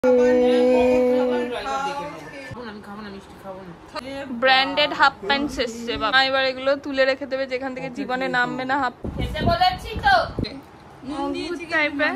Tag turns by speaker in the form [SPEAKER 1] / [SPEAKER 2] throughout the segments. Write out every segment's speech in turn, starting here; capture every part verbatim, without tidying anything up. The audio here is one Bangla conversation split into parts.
[SPEAKER 1] ব্র্যান্ডেড হাফ প্যান্টস এসছে বাবা, এবার এগুলো তুলে রেখে দেবে যেখান থেকে জীবনে নামবে না। হাফ খেতে বলেছি তো টাইপের।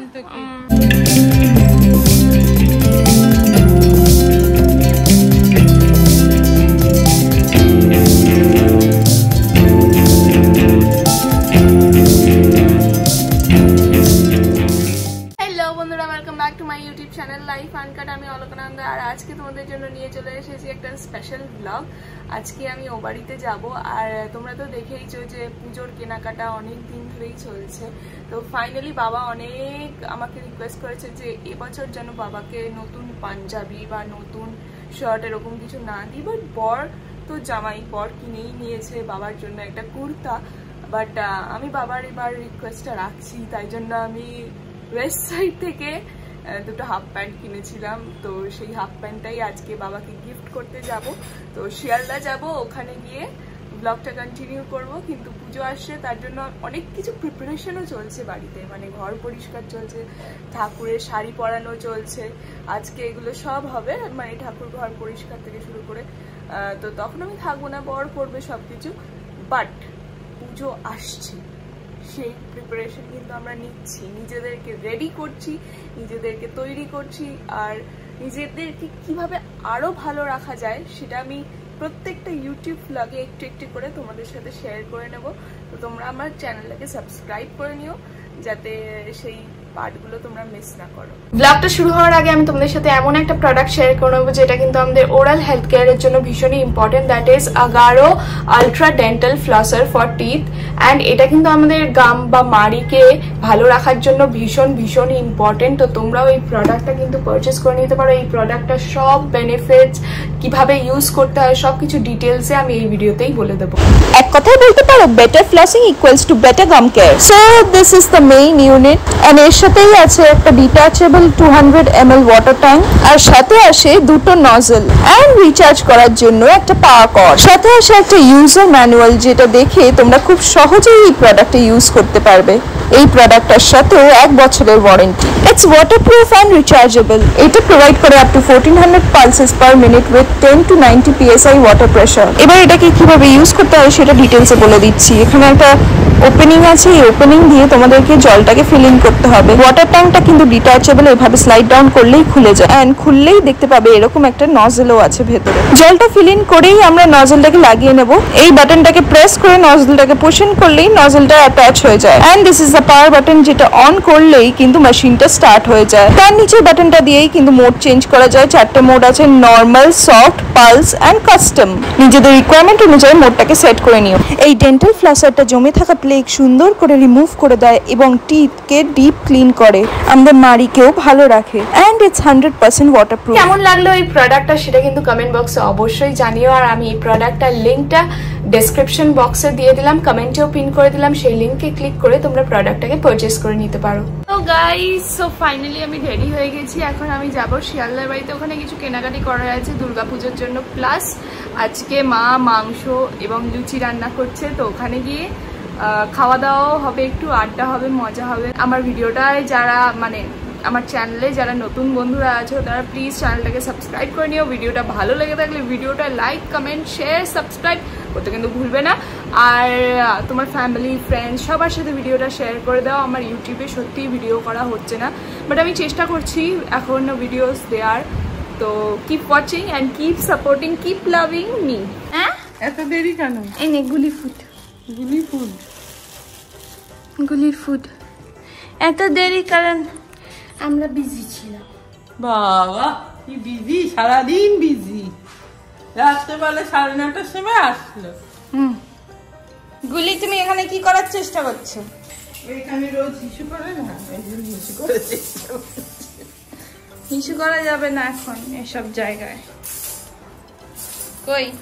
[SPEAKER 1] আমি অলকানন্দা আর আজকে তোমাদের জন্য নিয়ে চলে এসেছি একটা স্পেশাল ব্লগ। আজকে আমি ও বাড়িতে যাব আর তোমরা তো দেখেইছো যে পুজোর কেনাকাটা অনেক দিন ধরেই চলছে। তো ফাইনালি বাবা অনেক আমাকে রিকোয়েস্ট করেছে যে এবছর যেন বাবাকে নতুন পাঞ্জাবি বা নতুন শার্ট এরকম কিছু না দিই, বাট বর তো জামাই বর কিনেই নিয়েছে বাবার জন্য একটা কুর্তা। বাট আমি বাবার এবার রিকোয়েস্টটা রাখছি, তাই জন্য আমি ওয়েস্ট সাইড থেকে দুটো হাফ প্যান্ট কিনেছিলাম। তো সেই হাফ প্যান্টটাই আজকে বাবাকে গিফট করতে যাব। তো শিয়ালদা যাব, ওখানে গিয়ে ব্লগটা কন্টিনিউ করব। কিন্তু পুজো আসছে তার জন্য অনেক কিছু প্রিপারেশনও চলছে বাড়িতে, মানে ঘর পরিষ্কার চলছে, ঠাকুরের শাড়ি পরানো চলছে, আজকে এগুলো সব হবে, মানে ঠাকুর ঘর পরিষ্কার থেকে শুরু করে। তো তখন আমি থাকবো না, বর করবে সব কিছু। বাট পুজো আসছে, সেই প্রিপারেশন কিন্তু আমরা নিচ্ছি, নিজেদেরকে রেডি করছি, নিজেদেরকে তৈরি করছি, আর নিজেদেরকে কিভাবে আরো ভালো রাখা যায় সেটা আমি প্রত্যেকটা ইউটিউব ব্লগে একটু একটু করে তোমাদের সাথে শেয়ার করে নেব। তো তোমরা আমার চ্যানেলটাকে সাবস্ক্রাইব করে নিও যাতে সেই পার্টগুলো তোমরা মিস না করো। ব্লগটা শুরু হওয়ার আগে আমি তোমাদের সাথে এমন একটা প্রোডাক্ট শেয়ার করে নেবো যেটা কিন্তু আমাদের ওরাল হেলথ কেয়ারের জন্য ভীষণই important, that is Agaro ultra dental flosser for teeth. And এটা কিন্তু আমাদের গাম বা মাড়িকে ভালো রাখার জন্য ভীষণ ভীষণ ইম্পর্টেন্ট। তো তোমরাও এই প্রোডাক্টটা কিন্তু পারচেস করে নিতে পারো। এই প্রোডাক্টটা সব বেনিফিটস কিভাবে ইউজ করতে হয় সবকিছু ডিটেলসে আমি এই ভিডিওতেই বলে দেবো।
[SPEAKER 2] এক কথায় বলতে পারো better flossing equals to better gum care. So this is the main unit, and এর সাথেই আছে একটা detachable two hundred M L water tank, আর সাথে আসে দুটো নজল এন্ড রিচার্জ করার জন্য একটা পাওয়ার কর্ড। সাথে আসে একটা ইউজার ম্যানুয়াল যেটা দেখে তোমরা খুব সহজেই এই প্রোডাক্টটা ইউজ করতে পারবে। এই প্রোডাক্টটার সাথেও এক বছরের warranty. It's waterproof and rechargeable. এটা প্রোভাইড করে up to fourteen hundred pulses per minute with ten to ninety PSI water pressure. এবার এটাকে কিভাবে ইউজ করতে হয় সেটা ডিটেলসে বলে দিচ্ছি। এখানে একটা ওপেনিং আছে, এই ওপেনিং দিয়ে তোমাদেরকে জলটাকে ফিল ইন করতে হবে। ওয়াটার ট্যাঙ্কটা কিন্তু ডিটাচেবল, এভাবে স্লাইড ডাউন করলেই খুলে যায়, এন্ড খুললেই দেখতে পাবে এরকম একটা নজলও আছে ভেতরে। জলটা ফিল ইন করেই আমরা নজলটাকে লাগিয়ে নেব। এই বাটনটাকে প্রেস করে নজলটাকে পুশ ইন করলেই নজলটা অ্যাটাচ হয়ে যায়। And this is the power button, যেটা অন করলেই কিন্তু মেশিনটা স্টার্ট হয়ে যায়। তার নিচে বাটনটা দিয়েই কিন্তু মোড চেঞ্জ করা যায়। চারটে মোড আছে, normal, soft, pulse and custom. নিজেদের রিকোয়ারমেন্ট অনুযায়ী মোডটাকে সেট করে নিও। এই ডেন্টাল ফ্লসারটা জমে থাকা প্লেক সুন্দর করে রিমুভ করে দেয় এবং টিথকে ডিপ ক্লিন করে, আমাদের মাড়িকেও ভালো রাখে, and it's hundred percent waterproof.
[SPEAKER 1] কেমন লাগলো এই প্রোডাক্টটা সেটা কিন্তু কমেন্ট বক্সে অবশ্যই জানিও। আর আমি এই প্রোডাক্টটার লিঙ্কটা ডেসক্রিপশন বক্সে দিয়ে দিলাম, কমেন্টেও পিন করে দিলাম, সেই লিঙ্কে ক্লিক করে তোমরা প্রোডাক্টটাকে পারচেস করে নিতে পারো। তো গাইস, সো ফাইনালি আমি রেডি হয়ে গেছি। এখন আমি যাব শিয়ালদার বাড়িতে, ওখানে কিছু কেনাকাটি করার আছে দুর্গাপুজোর জন্য, প্লাস আজকে মা মাংস এবং লুচি রান্না করছে। তো ওখানে গিয়ে খাওয়া দাওয়াও হবে, একটু আড্ডা হবে, মজা হবে। আমার ভিডিওটায় যারা মানে আমার চ্যানেলে যারা নতুন বন্ধুরা আছো তারা প্লিজ চ্যানেলটাকে সাবস্ক্রাইব করে নিও। ভিডিওটা ভালো লেগে থাকলে ভিডিওটা লাইক, কমেন্ট, শেয়ার, সাবস্ক্রাইব করতে কিন্তু ভুলবে না। আর তোমার ফ্যামিলি, ফ্রেন্ডস সবার সাথে ভিডিওটা শেয়ার করে দাও। আমার ইউটিউবে সত্যিই ভিডিও করা হচ্ছে না, বাট আমি চেষ্টা করছি এখন ভিডিওস দেওয়ার। তো keep watching and keep supporting, keep loving me. হ্যাঁ,
[SPEAKER 3] এত দেরি কেন?
[SPEAKER 1] এই নে গুলি ফুড,
[SPEAKER 3] গুলি ফুড,
[SPEAKER 1] গুলির ফুড। এত দেরি কারণ আমরা বিজি ছিলাম।
[SPEAKER 3] বাবা কি বিজি, সারাদিন বিজি। রাত্রেবেলা সাড়ে নটার সময় আসলো।
[SPEAKER 1] হুম, গুলি তুমি এখানে কি করার চেষ্টা করছো?
[SPEAKER 3] এখানে রোজ হিসু করে না, হিসু করে চেষ্টা করছে।
[SPEAKER 1] হিসু করা যাবে না এখন এসব জায়গায়। কই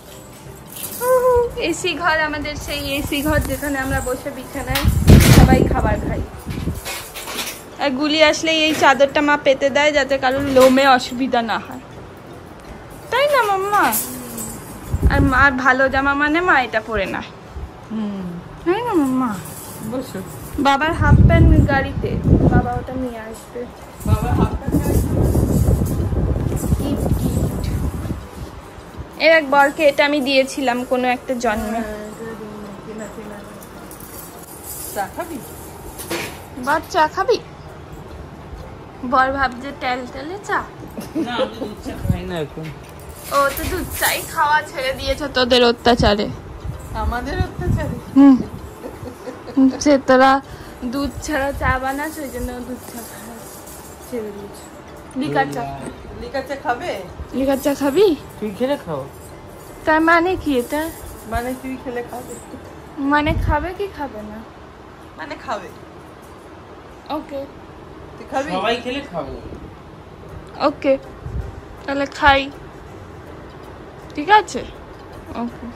[SPEAKER 1] এসি ঘর, আমাদের সেই এসি ঘর যেখানে আমরা বসে বিছানায় সবাই খাবার খাই। আর গুলি আসলে এই চাদরটা মা পেতে দেয় যাতে কারোর লোমে অসুবিধা না হয়, তাই না মাম্মা? আর মা ভালো জামা মানে মা এটা পরে না, তাই না মাম্মা?
[SPEAKER 3] বসো।
[SPEAKER 1] বাবার হাফ প্যান্ট গাড়িতে, বাবা ওটা নিয়ে আসবে।
[SPEAKER 3] বাবার হাফ প্যান্ট
[SPEAKER 1] এর এক বরকে এটা আমি দিয়েছিলাম কোনো একটা জন্মে।
[SPEAKER 3] চা খাবি?
[SPEAKER 1] বর চা খাবি? বর ভাবছে তেল তেলে চা।
[SPEAKER 3] না আমি দুধ চা খাই না এখন।
[SPEAKER 1] ও তো দুধ চাই খাওয়া ছেড়ে দিয়েছে তোদের অত্যাচারে।
[SPEAKER 3] আমাদের অত্যাচারে?
[SPEAKER 1] হুম, সে তোরা দুধ ছাড়া চা বানাস ওই জন্য দুধ চা খাওয়া ছেড়ে দিয়েছে। লিকার চা,
[SPEAKER 3] লিকার চা খাবে?
[SPEAKER 1] লিকার চা খাবি?
[SPEAKER 3] তুই খেলে খাও।
[SPEAKER 1] তার মানে কি এটা?
[SPEAKER 3] মানে তুই খেলে খাবে?
[SPEAKER 1] মানে খাবে কি খাবে না?
[SPEAKER 3] মানে খাবে।
[SPEAKER 1] ওকে,
[SPEAKER 3] তুই খাবি? সবাই খেলে খাবো।
[SPEAKER 1] ওকে তাহলে খাই, ঠিক আছে? ওকে।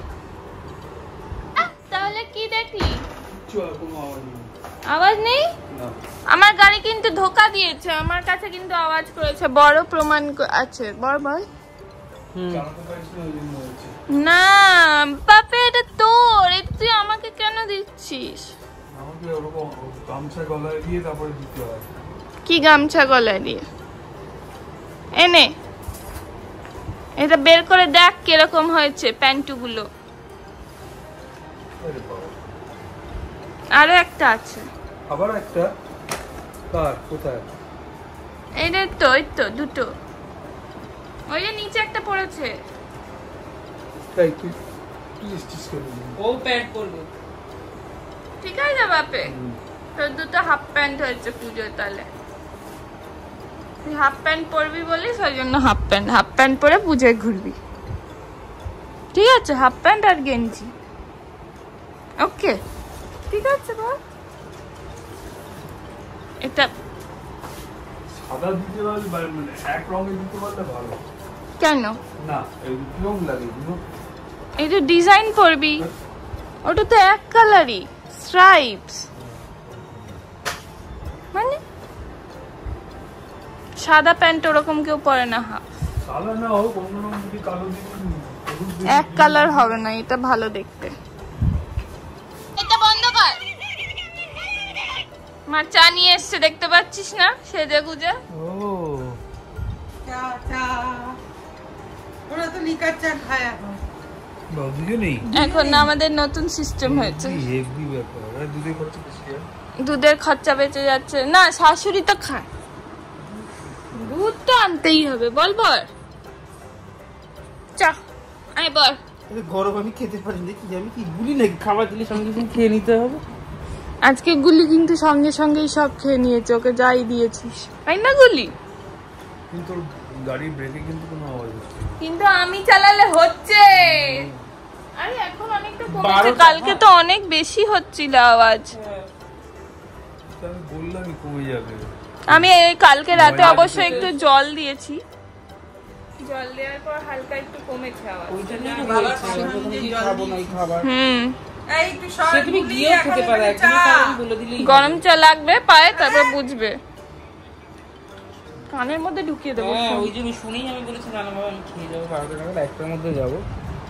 [SPEAKER 1] তাহলে কি দেখলি? আওয়াজ নেই? আমার গাড়ি কিন্তু ধোকা দিয়েছে, আমার কাছে কিন্তু আওয়াজ করেছে, বড় প্রমাণ আছে। বড় বল না বাপে, এটা তোর, এটা তুই আমাকে কেন দিচ্ছিস? কি গামছা গলায় দিয়ে? এনে এটা বের করে দেখ কিরকম হয়েছে প্যান্টুগুলো। আরো একটা আছে।
[SPEAKER 4] আবার একটা? কার? কোথায়?
[SPEAKER 1] এই রে তো, এই তো দুটো। ওই যে নিচে একটা পড়েছে।
[SPEAKER 4] তাই তুই কি স্টিচ করবি?
[SPEAKER 3] ও প্যান্ট পরবে।
[SPEAKER 1] ঠিক আছে বাপে, তোর দুটো হাফ প্যান্ট হয়েছে পুজোয়। তাহলে তুই হাফ প্যান্ট পরবি বলিস ওই জন্য হাফ প্যান্ট, হাফ প্যান্ট পরে পুজোয় ঘুরবি, ঠিক আছে? হাফ প্যান্ট আর গেঞ্জি, ওকে ঠিক আছে বল। এটা
[SPEAKER 4] সাদা দিতে পারলে মানে এক রঙে দিতে পারলে ভালো।
[SPEAKER 1] কেন?
[SPEAKER 4] না এই রং লাগে এগুলো।
[SPEAKER 1] এই যে ডিজাইন করবি, ওটা তো এক কালারই, স্ট্রাইপস। মানে সাদা প্যান্ট ওরকম কেউ পরে না। হাফ
[SPEAKER 4] সাদা না হোক অন্য রং যদি কালো দিবি,
[SPEAKER 1] এক কালার হবে না, এটা ভালো দেখতে। এটা বন্ধ কর। মা চা নিয়ে এসছে, দেখতে পাচ্ছিস না? সেজে গুজে।
[SPEAKER 3] ও চা চা, ওরা তো লিকার চা খায় এখন।
[SPEAKER 4] দুধে নেই
[SPEAKER 1] এখন আমাদের নতুন সিস্টেম হয়েছে,
[SPEAKER 4] হেভি ব্যাপার। আর দুধে খরচা বেশি আর
[SPEAKER 1] দুধের খরচা বেঁচে যাচ্ছে না। শাশুড়ি তো খায়, দুধ তো আনতেই হবে। বল বল চা আয় বল।
[SPEAKER 3] গরম আমি খেতে পারি না, কি আমি কি গুলি নাকি? খাবার দিলে সঙ্গে সঙ্গে খেয়ে নিতে হবে।
[SPEAKER 1] আজকে গুলি কিন্তু সঙ্গে সঙ্গেই সব খেয়ে নিয়েছে, ওকে যাই দিয়েছিস তাই না গুলি?
[SPEAKER 4] কিন্তু গাড়ির ব্রেকে কিন্তু কোনো আওয়াজ হচ্ছে না।
[SPEAKER 1] কিন্তু আমি চালালে হচ্ছে। আরে এখন অনেকটা কমেছে, কালকে তো অনেক বেশি হচ্ছিল আওয়াজ।
[SPEAKER 4] আমি বললামই কমে যাবে।
[SPEAKER 1] আমি এই কালকে রাতে অবশ্য একটু জল দিয়েছি, জল দেওয়ার পর হালকা একটু কমেছে আওয়াজ।
[SPEAKER 3] ওই জন্যই তো বলছি খাবো না এই খাবার।
[SPEAKER 1] হুম,
[SPEAKER 3] এই একটু সর তুমি গিয়ে খেতে পারো, একদম কারণ বলে দিলি।
[SPEAKER 1] গরম চা লাগবে পায়ে, তারপর বুঝবে। কানের মধ্যে ঢুকিয়ে দেবো।
[SPEAKER 3] হ্যাঁ ওই যে আমি শুনেই আমি বলেছি রান্না বাবা আমি খেয়ে যাবো, বারোটা নাগাদ একটার মধ্যে যাবো।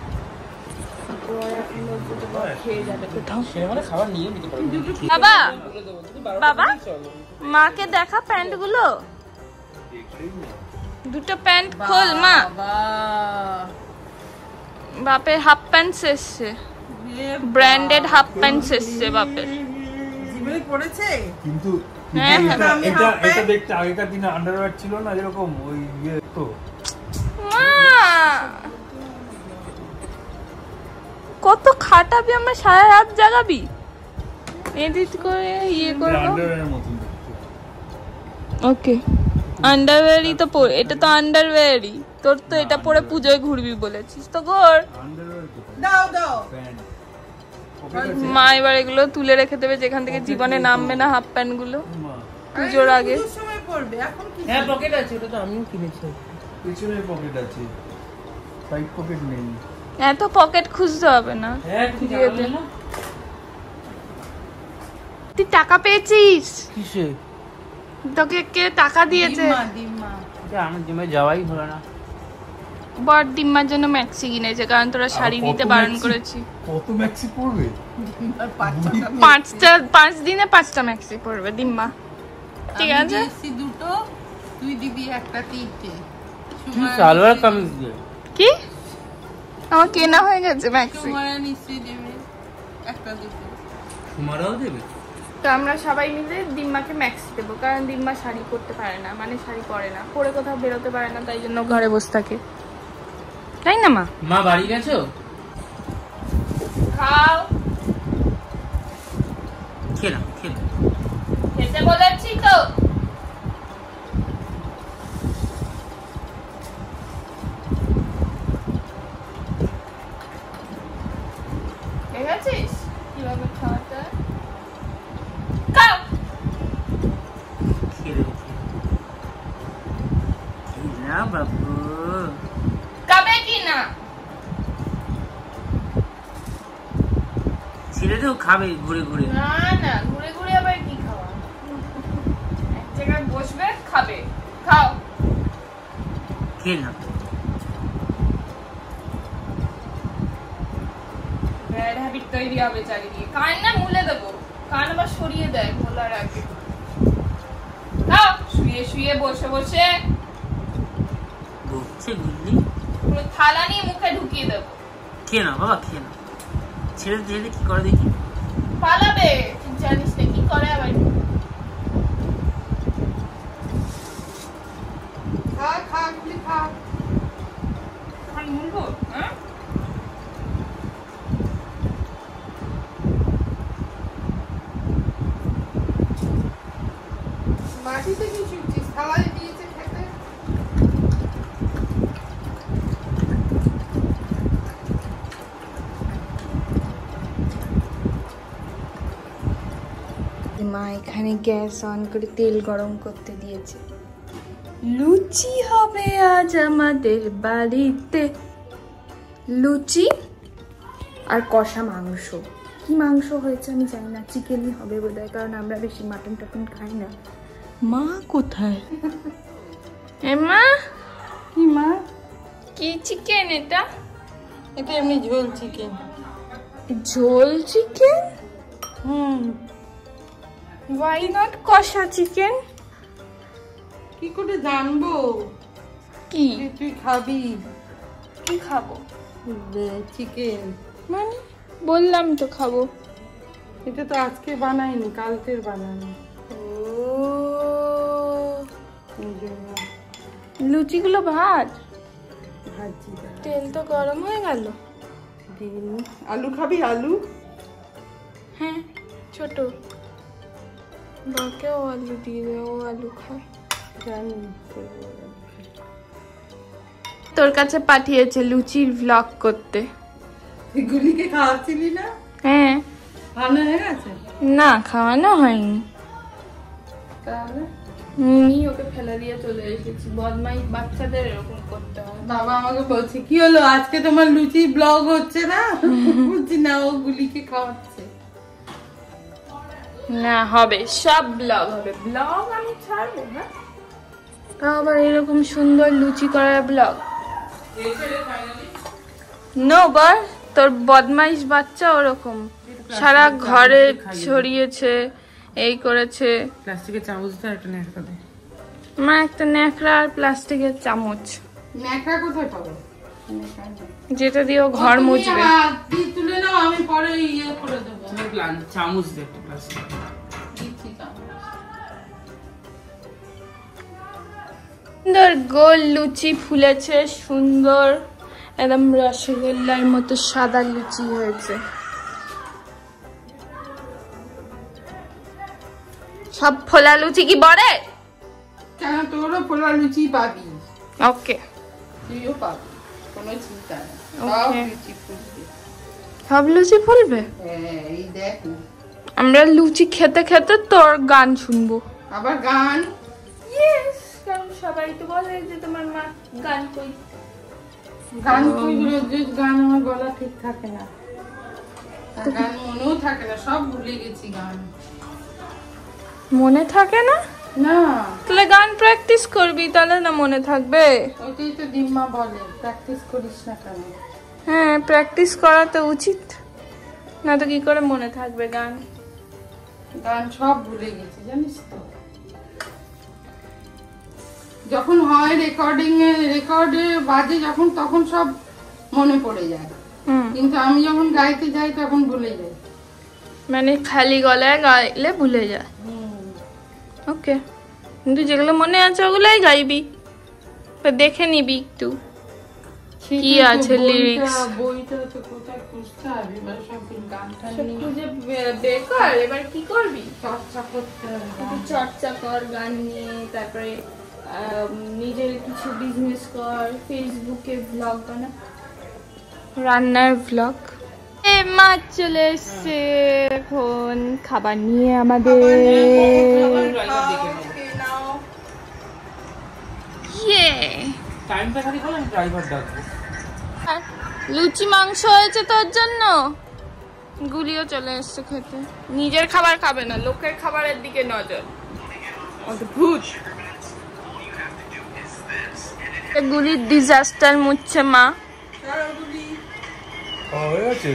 [SPEAKER 1] খেয়ে যাবে কোথাও।
[SPEAKER 3] সে মানে খাবার নিয়ে নিতে পারবো।
[SPEAKER 1] বাবা বাবা মাকে দেখা প্যান্ট গুলো, দুটো প্যান্ট খোল মা। বাপের হাফ প্যান্ট এসছে, ব্র্যান্ডেড হাফ প্যান্ট এসছে বাপের।
[SPEAKER 3] জীবনে পড়েছে
[SPEAKER 4] কিন্তু
[SPEAKER 1] হ্যাঁ,
[SPEAKER 4] এটা এটা এটা দেখতে আগেকার দিনে আন্ডারওয়্যার ছিল না যেরকম ওই ইয়ে তো।
[SPEAKER 1] মা কত খাটাবি, আমরা সারা রাত জাগাবি, এডিট করে ইয়ে করবো।
[SPEAKER 4] আন্ডারওয়্যারের মতন দেখতে।
[SPEAKER 1] ওকে আন্ডারওয়্যারই তো পরে, এটা তো আন্ডারওয়্যারই। তোর তো এটা পরে পুজোয় ঘুরবি বলেছিস তো ঘর।
[SPEAKER 4] আন্ডারওয়্যার কোথায়?
[SPEAKER 3] দাও দাও
[SPEAKER 4] প্যান্ট।
[SPEAKER 1] মা এবার এগুলো তুলে রেখে দেবে, যেখান থেকে জীবনে নামবে না হাফ প্যান্ট গুলো
[SPEAKER 4] মা
[SPEAKER 1] পুজোর আগে।
[SPEAKER 3] পুজোর সময় পড়বে এখন কি? হ্যাঁ পকেট আছে, ওটা তো আমিও কিনেছি।
[SPEAKER 4] পিছনে পকেট আছে, সাইড পকেট নেই।
[SPEAKER 1] এত পকেট খুঁজতে হবে না।
[SPEAKER 3] হ্যাঁ তুই
[SPEAKER 1] দিয়ে দে।
[SPEAKER 3] জানালে না
[SPEAKER 1] তুই টাকা পেয়েছিস?
[SPEAKER 3] কিসে?
[SPEAKER 1] তোকে কে টাকা দিয়েছে?
[SPEAKER 3] ডিম্মা ডিম্মা যা আমার জিমে যাওয়াই হলো না।
[SPEAKER 1] বড় ডিম্মার জন্য ম্যাক্সি কিনেছে, কারণ তোরা শাড়ি
[SPEAKER 4] কত
[SPEAKER 1] দিতে বারণ
[SPEAKER 4] ম্যাক্সি?
[SPEAKER 1] করেছি।
[SPEAKER 4] কত ম্যাক্সি পড়বে?
[SPEAKER 1] পাঁচটা, পাঁচ দিনে পাঁচটা ম্যাক্সি পড়বে ডিম্মা, ঠিক আছে?
[SPEAKER 3] আমি দিয়েছি দুটো, তুই দিবি একটা তিনটে। তুই সালোয়ার কামিজ দে।
[SPEAKER 1] কি আমার কেনা হয়ে গেছে ম্যাক্সি।
[SPEAKER 3] তোমারা নিশ্চয়ই দেবে একটা দুটো।
[SPEAKER 5] তোমারাও দেবে?
[SPEAKER 1] তো আমরা সবাই মিলে দিম্মাকে ম্যাক্সি দেবো, কারণ দিম্মা শাড়ি পরতে পারে না, মানে শাড়ি পরে না, পরে কোথাও বেরোতে পারে না, তাই জন্য ঘরে বসে থাকে, তাই না মা?
[SPEAKER 5] মা বাড়ি গেছো?
[SPEAKER 1] খাও,
[SPEAKER 5] খেলাম খেলাম
[SPEAKER 1] খেতে বলেছি তো। দেখেছিস কিভাবে খাওয়াতে হয়? খাও।
[SPEAKER 5] খেলে খেলাম বাবু।
[SPEAKER 1] খাবে কি না?
[SPEAKER 5] ছেলেটাও খাবে ঘুরে ঘুরে।
[SPEAKER 1] না না, ঘুরে ঘুরে আবার কি খাওয়া? এক জায়গায় বসবে খাবে। খাও।
[SPEAKER 5] খেলাম।
[SPEAKER 1] ব্যাড হ্যাবিট তৈরি হবে চারিদিকে। কান না মুলে দেবো, কান আবার সরিয়ে দেয় মোলার আগে। খাও, শুয়ে শুয়ে বসে বসে
[SPEAKER 5] বকছে বুঝলি?
[SPEAKER 1] পুরো থালা নিয়ে মুখে ঢুকিয়ে দেবো।
[SPEAKER 5] খেয়ে না বাবা, খেয়ে না। ছেলে ছেলে কি করে দেখি?
[SPEAKER 1] পালাবে, তুই জানিস না কি করে আবার।
[SPEAKER 3] খা খা গুলি খা।
[SPEAKER 1] এখন মুলবো, হ্যাঁ?
[SPEAKER 3] মাটিতে কি শুকছিস? থালায় দিয়েছে খেতে।
[SPEAKER 1] মা এখানে গ্যাস অন করে তেল গরম করতে দিয়েছে। লুচি হবে আজ আমাদের বাড়িতে, লুচি আর কষা মাংস। কি মাংস হয়েছে আমি জানি না, চিকেনই হবে বোধহয়, কারণ আমরা বেশি মাটন টাটন খাই না।
[SPEAKER 3] মা কোথায়?
[SPEAKER 1] এ মা,
[SPEAKER 3] কি মা?
[SPEAKER 1] কি চিকেন এটা?
[SPEAKER 3] এটা এমনি ঝোল চিকেন।
[SPEAKER 1] ঝোল চিকেন?
[SPEAKER 3] হুম।
[SPEAKER 1] ওয়াই নট কষা চিকেন?
[SPEAKER 3] কি করে জানবো
[SPEAKER 1] কি
[SPEAKER 3] যে তুই খাবি
[SPEAKER 1] কি খাবো?
[SPEAKER 3] চিকেন?
[SPEAKER 1] মানে বললাম তো খাবো।
[SPEAKER 3] এটা তো আজকে বানাইনি, কালকের বানানো।
[SPEAKER 1] ও,
[SPEAKER 3] এই জন্য
[SPEAKER 1] লুচিগুলো ভাত,
[SPEAKER 3] ভাজি।
[SPEAKER 1] তেল তো গরম হয়ে গেল।
[SPEAKER 3] ডিম, আলু খাবি? আলু?
[SPEAKER 1] হ্যাঁ, ছোট বাকেও আলু দিয়ে দে, ও আলু খায়।
[SPEAKER 3] জানি।
[SPEAKER 1] তোর কাছে পাঠিয়েছে লুচির ব্লগ করতে।
[SPEAKER 3] এগুলিকে খাওয়াচ্ছিলি না?
[SPEAKER 1] হ্যাঁ।
[SPEAKER 3] ভালো হয়ে গেছে?
[SPEAKER 1] না, খাওয়ানো হয়নি।
[SPEAKER 3] তাহলে
[SPEAKER 1] আমি ওকে ফেলে দিয়ে চলে এসেছি। বদমাইশ বাচ্চাদের এরকম করতে হয়।
[SPEAKER 3] বাবা আমাকে বলছে কি হলো আজকে তোমার লুচি ব্লগ হচ্ছে না? বলছি না, ও গুলিকে খাওয়াচ্ছে।
[SPEAKER 1] না, হবে, সব ব্লগ হবে। ব্লগ আমি ছাড়বো, হ্যাঁ? আবার এরকম সুন্দর লুচি করার ব্লগ। নো বার, তোর বদমাইশ বাচ্চা ওরকম সারা ঘরে ছড়িয়েছে, এই করেছে।
[SPEAKER 3] প্লাস্টিকের চামচ তো একটা ন্যাকড়া দে।
[SPEAKER 1] মা একটা ন্যাকড়া আর প্লাস্টিকের চামচ।
[SPEAKER 3] ন্যাকড়া কোথায় পাবো?
[SPEAKER 1] যেটা দিয়ে ও ঘর মুছবে।
[SPEAKER 3] তুই তুলে নাও, আমি পরে ইয়ে করে দেবো।
[SPEAKER 5] চামচ দে একটা প্লাস্টিক।
[SPEAKER 1] সুন্দর গোল লুচি ফুলেছে, সুন্দর একদম রসগোল্লার মতো সাদা লুচি হয়েছে। সব ফোলা লুচি কি বড়ে?
[SPEAKER 3] কেন, তোরও পোলা লুচি পাবি।
[SPEAKER 1] ওকে,
[SPEAKER 3] তুইও পাবি, কোনো চিন্তা নেই।
[SPEAKER 1] Okay.
[SPEAKER 3] সব লুচি ফুলবে।
[SPEAKER 1] সব লুচি ফুলবে।
[SPEAKER 3] হ্যাঁ, এই দেখ না।
[SPEAKER 1] আমরা লুচি খেতে খেতে তোর গান শুনবো।
[SPEAKER 3] আবার গান?
[SPEAKER 1] ইয়েস, কারণ সবাই তো বলে যে তোমার মা গান কই।
[SPEAKER 3] গান কই? রোজ রোজ গান আমার গলা ঠিক থাকে না, আর গান মনেও থাকে না, সব ভুলে গেছি গান।
[SPEAKER 1] মনে থাকে না?
[SPEAKER 3] না,
[SPEAKER 1] তাহলে গান প্র্যাকটিস করবি, তাহলে না মনে থাকবে।
[SPEAKER 3] ওইটাই তো দিম্মা বলে, প্র্যাকটিস করিস না কেন?
[SPEAKER 1] হ্যাঁ, প্র্যাকটিস করা তো উচিত, না তো কি করে মনে থাকবে গান।
[SPEAKER 3] গান সব ভুলে গেছি জানিস তো। যখন হয় রেকর্ডিং এ, রেকর্ডে বাজে যখন, তখন সব মনে পড়ে যায়, কিন্তু আমি যখন গাইতে যাই তখন ভুলে যাই।
[SPEAKER 1] মানে খালি গলায় গাইলে ভুলে যায়। ওকে, কিন্তু যেগুলো মনে আছে ওগুলাই গাইবি, তো দেখে নিবি একটু কি আছে লিরিক্স।
[SPEAKER 3] বইটা তো কোথায় খুঁজতে হবে, মানে সব গানটা নিয়ে
[SPEAKER 1] খুঁজে বেকার, এবার কি করবি?
[SPEAKER 3] চর্চা করতে হবে।
[SPEAKER 1] একটু চর্চা কর গান নিয়ে, তারপরে নিজের কিছু বিজনেস কর, ফেসবুকে ব্লগ বানা, রান্নার ব্লগ। এ মাছ চলে এসছে এখন খাবার নিয়ে আমাদের। ইয়ে
[SPEAKER 5] টাইমটা খালি বল, আমি ড্রাইভার ডাকবো।
[SPEAKER 1] লুচি মাংস হয়েছে তোর জন্য, গুলিও চলে এসছে খেতে। নিজের খাবার খাবে না, লোকের খাবারের দিকে নজর, অদ্ভুত। গুলির ডিজাস্টার মুছছে মা।
[SPEAKER 4] হয়ে গেছে,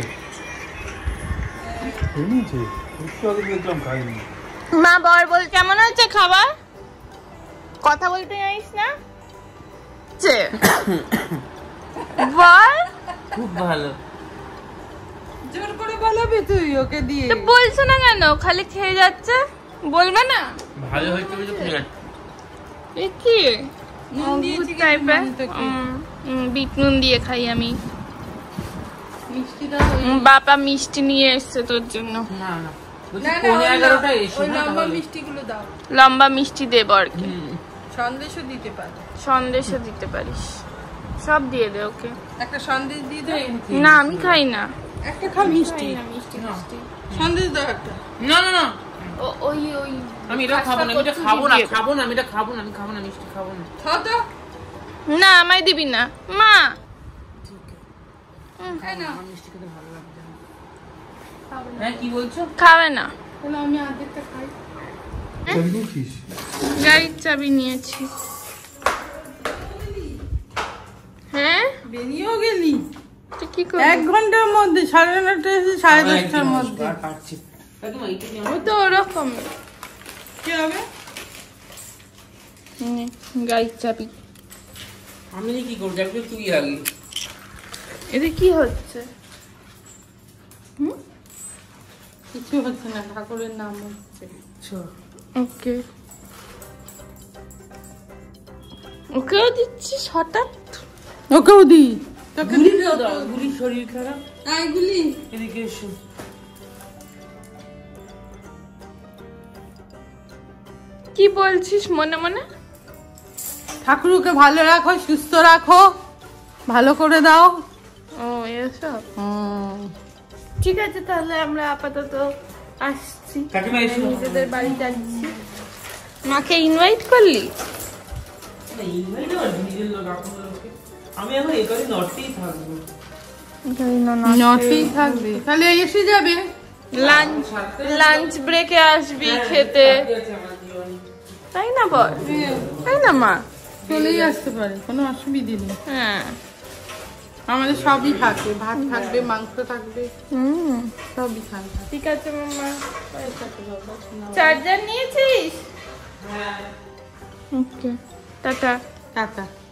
[SPEAKER 4] খেয়েছে একটু আগে দেখলাম খাইনি।
[SPEAKER 1] মা বর বল কেমন হয়েছে খাবার? কথা বলতে জানিস না? বল।
[SPEAKER 5] খুব ভালো।
[SPEAKER 3] জোর করে বলাবি তুই ওকে দিয়ে?
[SPEAKER 1] তো বলছো না কেন, খালি খেয়ে যাচ্ছে, বলবে না?
[SPEAKER 5] ভালো হয়েছে বলে খুব ভালো।
[SPEAKER 1] এ কি
[SPEAKER 3] নুন দিয়েছি কি
[SPEAKER 1] টাইপের?
[SPEAKER 3] নুন তো কি?
[SPEAKER 1] বিট নুন দিয়ে খাই আমি।
[SPEAKER 3] মিষ্টিটা
[SPEAKER 1] উম, বাবা মিষ্টি নিয়ে এসছে তোর জন্য।
[SPEAKER 5] না না, বলছি
[SPEAKER 3] না না,
[SPEAKER 5] পৌনে
[SPEAKER 3] ওই
[SPEAKER 5] এগারোটা
[SPEAKER 3] লম-
[SPEAKER 5] এসো
[SPEAKER 3] ওই
[SPEAKER 5] না
[SPEAKER 3] লম্বা
[SPEAKER 5] তাহলে।
[SPEAKER 3] মিষ্টিগুলো দাও।
[SPEAKER 1] লম্বা মিষ্টি দেব আর কি,
[SPEAKER 3] সন্দেশও দিতে পারো,
[SPEAKER 1] সন্দেশও দিতে পারিস, সব দিয়ে দে ওকে।
[SPEAKER 3] একটা সন্দেশ দিয়ে দাও।
[SPEAKER 1] না আমি খাই না,
[SPEAKER 3] একটা খা মিষ্টি,
[SPEAKER 1] খাই না মিষ্টি মিষ্টি।
[SPEAKER 3] সন্দেশ দাও একটা।
[SPEAKER 5] না না না,
[SPEAKER 1] ও- ওই ওই
[SPEAKER 5] আমি এটা খাবো না, আমি এটা খাবো না, খাবো না, আমি এটা খাবো না, আমি খাবো না, মিষ্টি খাবো না।
[SPEAKER 3] খাও তো।
[SPEAKER 1] না আমায় দিবি না মা।
[SPEAKER 3] খাই না।
[SPEAKER 5] আমার মিষ্টি খেতে ভালো লাগছে না। হ্যাঁ কি বলছো?
[SPEAKER 1] খাবে না।
[SPEAKER 3] তাহলে আমি অর্ধেকটা খাই।
[SPEAKER 4] নিয়েছিস?
[SPEAKER 1] গাড়ির চাবি নিয়েছি। হ্যাঁ
[SPEAKER 3] বেরিয়েও গেলি
[SPEAKER 1] তুই কি
[SPEAKER 3] এক
[SPEAKER 1] করবি?
[SPEAKER 3] ঘন্টার মধ্যে, সাড়ে নটা এসে সাড়ে দশটার মধ্যে।
[SPEAKER 5] আর পারছি কাকিমা, এইটা নিয়ে
[SPEAKER 1] ও তো ওরকম।
[SPEAKER 3] কি হবে?
[SPEAKER 1] নে, গাড়ির চাবি।
[SPEAKER 5] আমি কি করবো, যাবি তো তুই আগে।
[SPEAKER 1] এটা কি হচ্ছে?
[SPEAKER 3] কিছু হচ্ছে না, ঠাকুরের নাম হচ্ছে।
[SPEAKER 1] ওকে ওকেও দিচ্ছিস হঠাৎ?
[SPEAKER 3] ওকেও দি, তোকে
[SPEAKER 5] গুলি দাও দাও, গুলি শরীর খারাপ।
[SPEAKER 3] এগুলি
[SPEAKER 5] এদিকে এসো।
[SPEAKER 1] কি বলছিস মনে মনে?
[SPEAKER 3] ঠাকুরকে ভালো রাখো, সুস্থ রাখো, ভালো করে দাও।
[SPEAKER 1] ও এসব, ঠিক আছে তাহলে আমরা আপাতত আসছি,
[SPEAKER 5] কাকিমা এসো।
[SPEAKER 1] নিজেদের বাড়ি যাচ্ছি। মাকে ইনভাইট করলি?
[SPEAKER 5] না, ইনভাইট আর নিজের লোক, আপনার লোকে। আমি এখন এই কদিন নর্থেই থাকবো।
[SPEAKER 3] নটেই থাকবে, তাহলে এসে যাবে।
[SPEAKER 1] লাঞ্চ লাঞ্চ ব্রেকে আসবি খেতে, তাই না বল? তাই না মা?
[SPEAKER 3] চলেই আসতে পারে, কোনো অসুবিধে নেই।
[SPEAKER 1] হ্যাঁ।
[SPEAKER 3] আমাদের সবই থাকে, ভাত থাকবে, মাংস থাকবে,
[SPEAKER 1] হুম
[SPEAKER 3] সবই থাকবে।
[SPEAKER 1] ঠিক আছে মাম্মা। চার্জার নিয়েছিস? ওকে টাটা।
[SPEAKER 3] টাটা।